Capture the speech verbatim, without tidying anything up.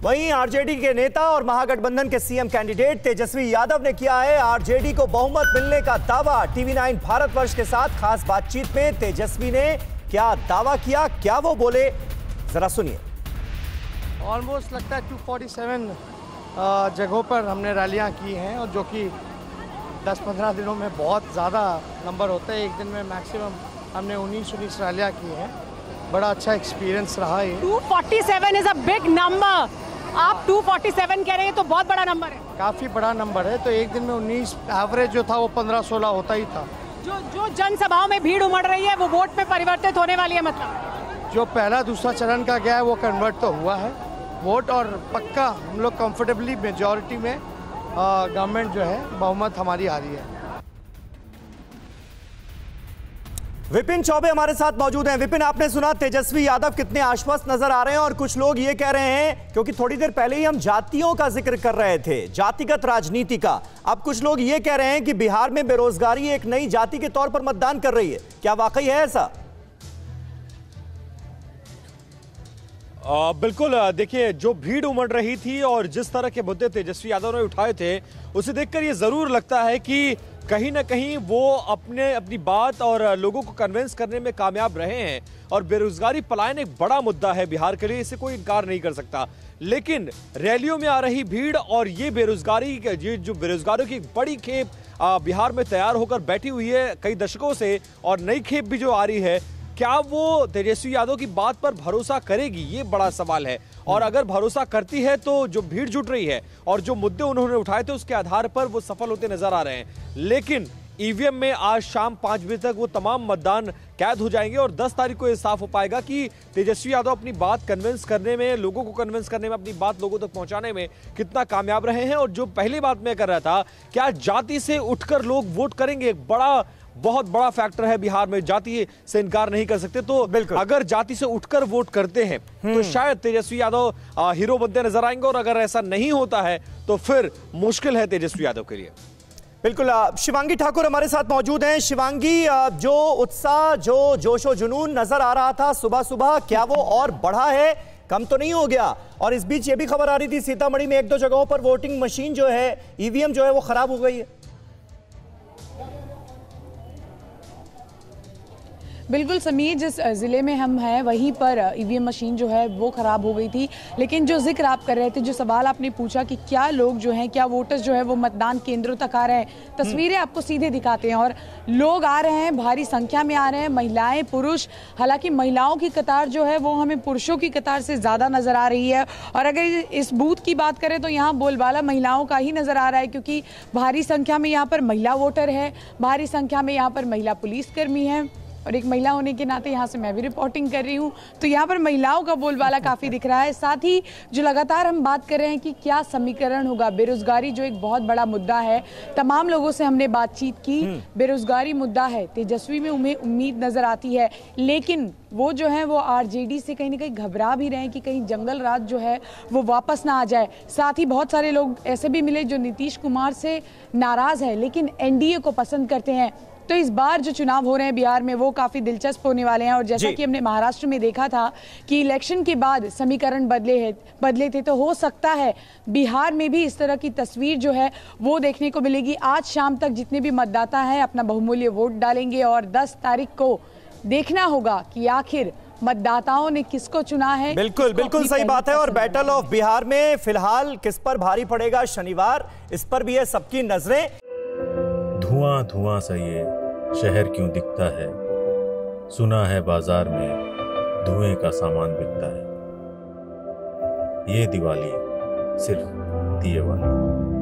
वहीं आरजेडी के नेता और महागठबंधन के सीएम कैंडिडेट तेजस्वी यादव ने किया है आरजेडी को बहुमत मिलने का दावा। टीवी नाइन भारतवर्ष के साथ खास बातचीत में तेजस्वी ने क्या दावा किया, क्या वो बोले, जरा सुनिए। ऑलमोस्ट लगता है दो सौ सैंतालीस जगहों पर हमने रैलियां की हैं और जो कि दस पंद्रह दिनों में बहुत ज़्यादा नंबर होता है। एक दिन में मैक्सिमम हमने उन्नीस उन्नीस रैलियां की हैं। बड़ा अच्छा एक्सपीरियंस रहा है। दो सौ सैंतालीस इज अ बिग नंबर। आप दो सौ सैंतालीस कह रहे हैं तो बहुत बड़ा नंबर है। काफ़ी बड़ा नंबर है। तो एक दिन में उन्नीस, एवरेज जो था वो पंद्रह सोलह होता ही था। जो जो जनसभाओं में भीड़ उमड़ रही है वो वोट में परिवर्तित होने वाली है। मतलब जो पहला दूसरा चरण का गया है वो कन्वर्ट तो हुआ है वोट, और पक्का हम लोग कंफर्टेबली मेजॉरिटी में गवर्नमेंट जो है बहुमत हमारी आ रही है। विपिन चौबे हमारे साथ मौजूद हैं। विपिन, आपने सुना तेजस्वी यादव कितने आश्वस्त नजर आ रहे हैं, और कुछ लोग ये कह रहे हैं, क्योंकि थोड़ी देर पहले ही हम जातियों का जिक्र कर रहे थे, जातिगत राजनीति का, अब कुछ लोग ये कह रहे हैं कि बिहार में बेरोजगारी एक नई जाति के तौर पर मतदान कर रही है। क्या वाकई है ऐसा? आ, बिल्कुल। देखिए, जो भीड़ उमड़ रही थी और जिस तरह के मुद्दे तेजस्वी यादव ने उठाए थे, उसे देखकर ये जरूर लगता है कि कहीं ना कहीं वो अपने अपनी बात और लोगों को कन्विंस करने में कामयाब रहे हैं। और बेरोजगारी पलायन एक बड़ा मुद्दा है बिहार के लिए, इसे कोई इनकार नहीं कर सकता। लेकिन रैलियों में आ रही भीड़ और ये बेरोजगारी, ये जो बेरोजगारों की बड़ी खेप बिहार में तैयार होकर बैठी हुई है कई दशकों से, और नई खेप भी जो आ रही है, क्या वो तेजस्वी यादव की बात पर भरोसा करेगी, ये बड़ा सवाल है। और अगर भरोसा करती है तो जो भीड़ जुट रही है और जो मुद्दे उन्होंने उठाए थे उसके आधार पर वो सफल होते नजर आ रहे हैं। लेकिन ईवीएम में आज शाम पांच बजे तक वो तमाम मतदान कैद हो जाएंगे और दस तारीख को ये साफ हो पाएगा कि तेजस्वी यादव अपनी बात कन्विंस करने में, लोगों को कन्विंस करने में, अपनी बात लोगों तक पहुंचाने में कितना कामयाब रहे हैं। और जो पहली बात मैं कर रहा था, क्या जाति से उठकर लोग वोट करेंगे, एक बड़ा बहुत बड़ा फैक्टर है बिहार में, जाति से इनकार नहीं कर सकते। तो अगर जाति से उठकर वोट करते हैं तो शायद तेजस्वी यादव हीरो बनते नजर आएंगे, और अगर ऐसा नहीं होता है तो फिर मुश्किल है तेजस्वी यादव के लिए। बिल्कुल। शिवांगी ठाकुर हमारे साथ मौजूद हैं। शिवांगी, जो उत्साह, जो जोशो जुनून नजर आ रहा था सुबह सुबह, क्या वो और बढ़ा है, कम तो नहीं हो गया? और इस बीच ये भी खबर आ रही थी सीतामढ़ी में एक दो जगहों पर वोटिंग मशीन जो है, ईवीएम जो है, वो खराब हो गई है। बिल्कुल समीर, जिस ज़िले में हम हैं वहीं पर ईवीएम मशीन जो है वो ख़राब हो गई थी। लेकिन जो जिक्र आप कर रहे थे, जो सवाल आपने पूछा कि क्या लोग जो हैं, क्या वोटर्स जो है वो मतदान केंद्रों तक आ रहे हैं, तस्वीरें आपको सीधे दिखाते हैं। और लोग आ रहे हैं, भारी संख्या में आ रहे हैं, महिलाएं, पुरुष। हालांकि महिलाओं की कतार जो है वो हमें पुरुषों की कतार से ज़्यादा नज़र आ रही है। और अगर इस बूथ की बात करें तो यहाँ बोलबाला महिलाओं का ही नज़र आ रहा है, क्योंकि भारी संख्या में यहाँ पर महिला वोटर है, भारी संख्या में यहाँ पर महिला पुलिसकर्मी है, और एक महिला होने के नाते यहाँ से मैं भी रिपोर्टिंग कर रही हूँ, तो यहाँ पर महिलाओं का बोलबाला काफ़ी दिख रहा है। साथ ही जो लगातार हम बात कर रहे हैं कि क्या समीकरण होगा, बेरोजगारी जो एक बहुत बड़ा मुद्दा है, तमाम लोगों से हमने बातचीत की, बेरोजगारी मुद्दा है, तेजस्वी में उन्हें उम्मीद नज़र आती है। लेकिन वो जो है वो आरजेडी से कहीं ना कहीं घबरा भी रहे हैं कि कहीं जंगल राज जो है वो वापस ना आ जाए। साथ ही बहुत सारे लोग ऐसे भी मिले जो नीतीश कुमार से नाराज़ है लेकिन एनडीए को पसंद करते हैं। तो इस बार जो चुनाव हो रहे हैं बिहार में वो काफ़ी दिलचस्प होने वाले हैं। और जैसा कि हमने महाराष्ट्र में देखा था कि इलेक्शन के बाद समीकरण बदले हैं बदले थे, तो हो सकता है बिहार में भी इस तरह की तस्वीर जो है वो देखने को मिलेगी। आज शाम तक जितने भी मतदाता हैं अपना बहुमूल्य वोट डालेंगे, और दस तारीख को देखना होगा कि आखिर मतदाताओं ने किसको चुना है। बिल्कुल बिल्कुल सही बात है। और बैटल ऑफ बिहार में फिलहाल किस पर भारी पड़ेगा शनिवार, इस पर भी है सबकी नजरें। धुआं धुआं सा ये शहर क्यों दिखता है, सुना है बाजार में धुएं का सामान बिकता है, ये दिवाली सिर्फ दिए वाली।